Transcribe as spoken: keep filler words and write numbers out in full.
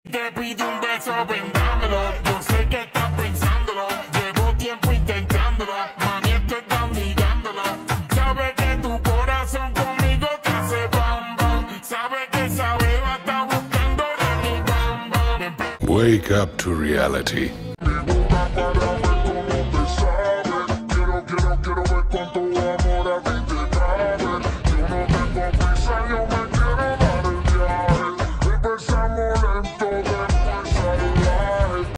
Te pido un beso, vendámelo. Yo sé que estás pensándolo. Llevo tiempo intentándolo. Mami, esto están ligándolo. Sabes que tu corazón conmigo te hace bam bam. Sabes que esa beba está buscando de mi bam bam. Wake up to reality. Me gusta cuando